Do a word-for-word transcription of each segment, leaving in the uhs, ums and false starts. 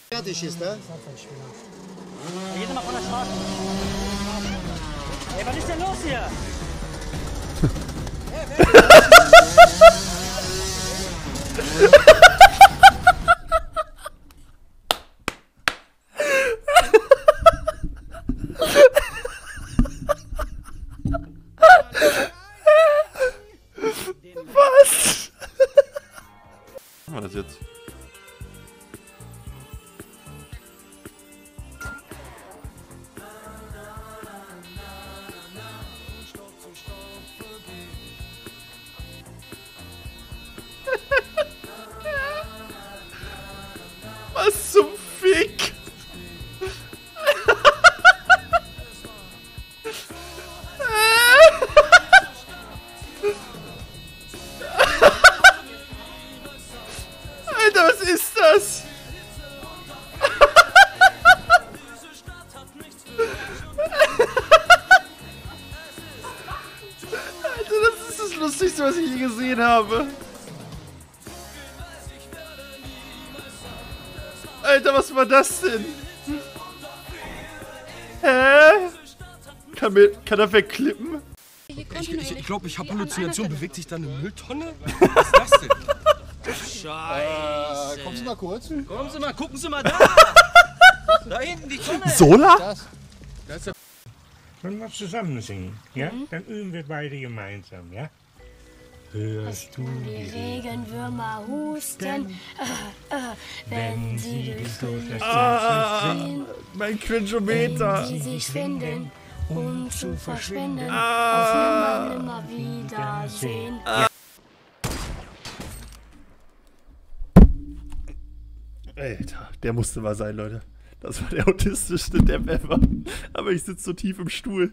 Fertig ist, ne? Geh mal von der Straße. Ey, was ist denn los hier? Was? Was machen wir das jetzt? Was zum Fick? Alter, was ist das? Alter, das ist das Lustigste, was ich je gesehen habe. Alter, was war das denn? Hä? Kann, mir, kann er wegklippen? Ich, ich, ich glaube, ich habe Halluzination. Bewegt sich da eine Mülltonne? Was ist das denn? Scheiße. Äh, kommen Sie mal kurz. Kommen Sie mal, gucken Sie mal da. Da hinten die Tonne. Sola? Das. Das ist ja Wollen wir zusammen singen, ja? Mhm. Dann üben wir beide gemeinsam, ja? Hörst du die Regenwürmer husten, äh, äh, wenn sie durch die Ah, mein Cringeometer. wenn sie sich finden, um zu verschwinden, Ah. auf nimmer, nimmer Wiedersehen. Alter, der musste mal sein, Leute. Das war der autistischste Depp ever. Aber ich sitze so tief im Stuhl.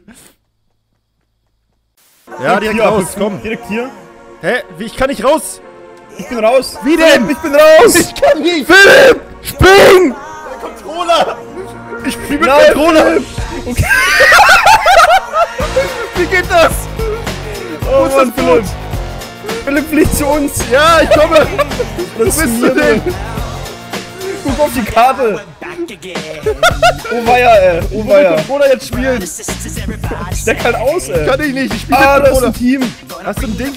Ja, direkt hier, raus, komm. Direkt hier. Hä? Wie, ich kann nicht raus. Ich bin raus. Wie denn? Ich bin raus. Ich kann nicht. Philipp, spring! Der Controller. Ich spiel mit Nein, Controller. Okay. Wie geht das? Oh Mann, Philipp. Philipp fliegt zu uns. Ja, ich komme. Wo bist du denn? Guck auf die Karte. Oh weia, ey. Oh weia. Controller jetzt spielen. Steck halt aus, ey. Kann ich nicht. Ich spiele Ah, mit das ist Controller. ein Team. Hast du ein Ding?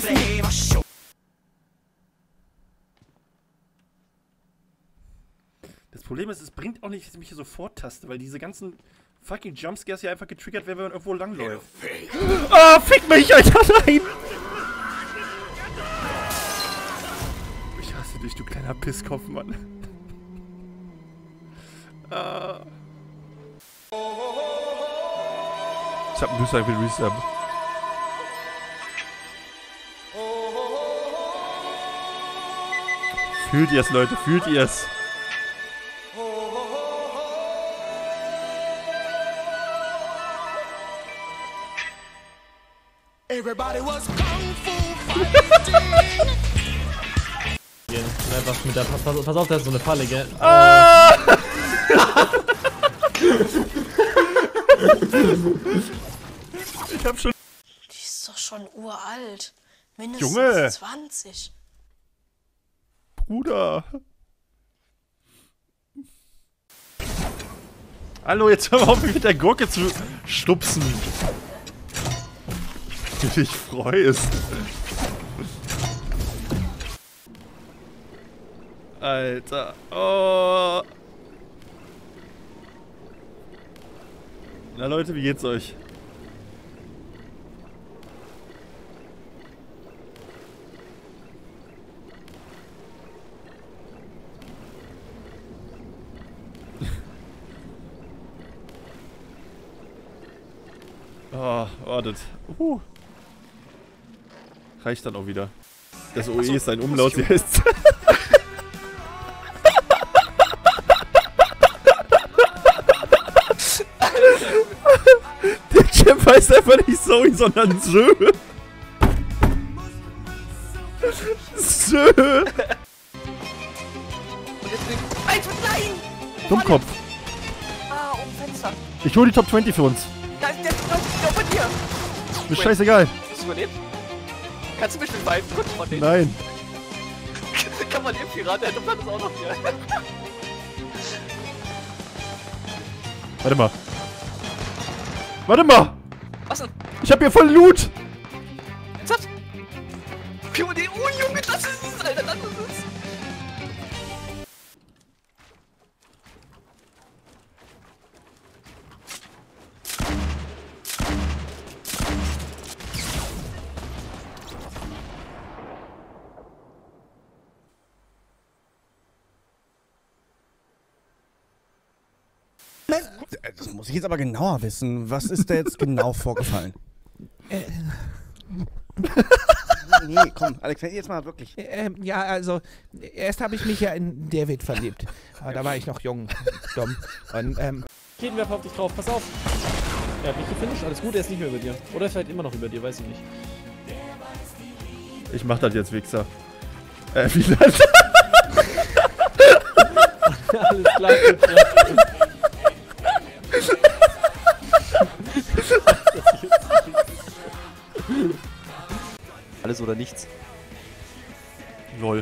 Das Problem ist, es bringt auch nicht, dass ich mich hier so vortaste, weil diese ganzen fucking Jumpscares hier einfach getriggert werden, wenn man irgendwo langläuft. Ah, fick mich, Alter, nein! Ich hasse dich, du kleiner Pisskopf, Mann. Ah. Ich hab einen Booster für Resub. Fühlt ihr es, Leute? Fühlt ihr es? Everybody was kung fu Einfach mit der, pass, pass auf, da ist so eine Falle, gell? Ah! Ich hab schon... Die ist doch schon uralt. Mindestens Junge. zwanzig. Bruder. Hallo, jetzt hör mal auf, mich mit der Gurke zu stupsen. Wie dich freust. Alter. Oh. Na Leute, wie geht's euch? Oh, wartet. Uh. Reicht dann auch wieder. Das O E ist ein Umlaut, wie heißt's? Der Champ heißt einfach nicht Zoe, sondern Sö. Sö. Dummkopf. Ah, um Fenster. Ich hol die Top zwanzig für uns. Da ist der Knopf bei dir. Ist scheißegal. Hast du überlebt? Kannst du mich mit beiden kurz von denen? Nein. Kann man den Pirat, der Dummkopf ist auch noch hier. Warte mal. Warte mal! Was denn? Ich hab hier voll Loot! Ernsthaft? Junge, die- oh Junge, das ist es, Alter, das ist es! Das muss ich jetzt aber genauer wissen. Was ist da jetzt genau vorgefallen? Äh. Nee, komm, Alex, jetzt mal wirklich. Ähm, ja, also, erst habe ich mich ja in David verliebt. Aber da war ich noch jung, dumm. Und, ähm. Jeden werf auf dich drauf, pass auf. Er hat mich gefinisht, alles gut, er ist nicht mehr über dir. Oder vielleicht immer noch über dir, weiß ich nicht. Ich mach das jetzt, Wichser. Äh, wie das? Alles klar, gut, ja. Alles oder nichts. Lol.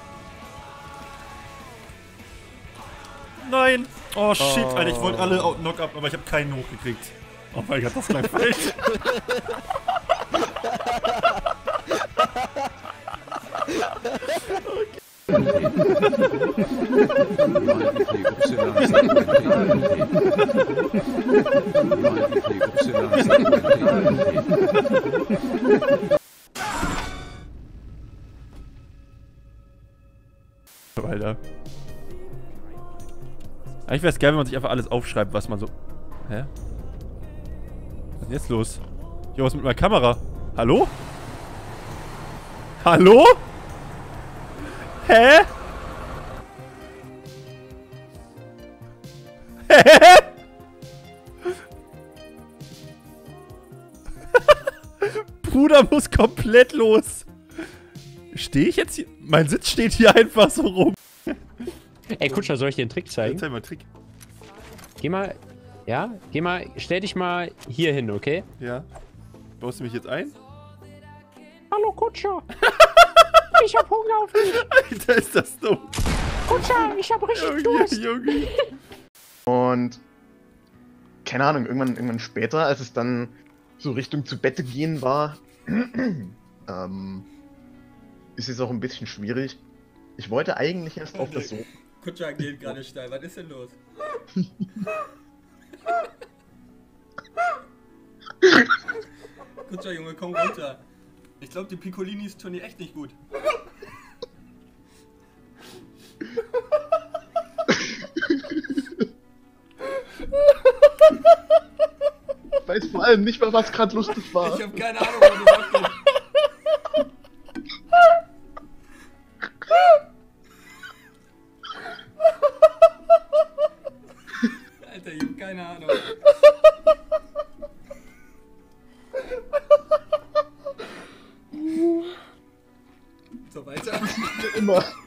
Nein! Oh shit, Alter, ich wollte alle Knock-up, aber ich habe keinen hochgekriegt. Oh mein Gott, das gleich fällt. Alter. Eigentlich wäre es geil, wenn man sich einfach alles aufschreibt, was man so... Hä? Was ist denn jetzt los? Jo, was ist mit meiner Kamera? Hallo? Hallo? Hä? Hä? Bruder muss komplett los. Stehe ich jetzt hier? Mein Sitz steht hier einfach so rum. Ey, Kutscher, soll ich dir einen Trick zeigen? Zeig mal einen Trick. Geh mal, ja, geh mal, stell dich mal hier hin, okay? Ja. Baust du mich jetzt ein? Hallo Kutscher! Ich hab Hunger auf dich! Alter, ist das dumm! Kutscher, ich hab richtig Junge, Durst! Junge. Und keine Ahnung, irgendwann, irgendwann später, als es dann so Richtung zu Bette gehen war, ähm, ist es auch ein bisschen schwierig. Ich wollte eigentlich erst auf das so. Kutscher geht gerade steil, was ist denn los? Kutscher, Junge, komm runter. Ich glaube, die Piccolinis tun dir echt nicht gut. Ich weiß vor allem nicht mehr, was gerade lustig war. Ich habe keine Ahnung, was du sagst. Alter, ich hab keine Ahnung. So weiter. Immer.